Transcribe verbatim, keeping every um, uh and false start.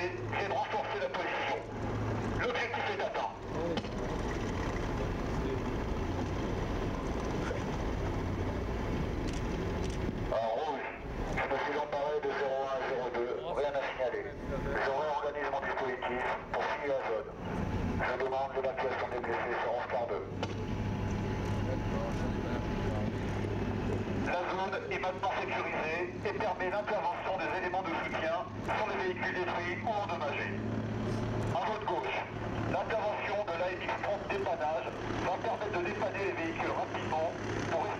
c'est de renforcer la position. L'objectif est atteint. En rouge, je me suis emparé de zéro un à zéro deux, rien à signaler. Je réorganise mon dispositif pour finir la zone. Je demande l'évacuation des blessés sur onze quarante-deux. La zone est maintenant sécurisée et permet l'intervention des éléments de soutien sur les véhicules détruits ou endommagés. À votre gauche, l'intervention de l'A M X trente dépannage va permettre de dépanner les véhicules rapidement pour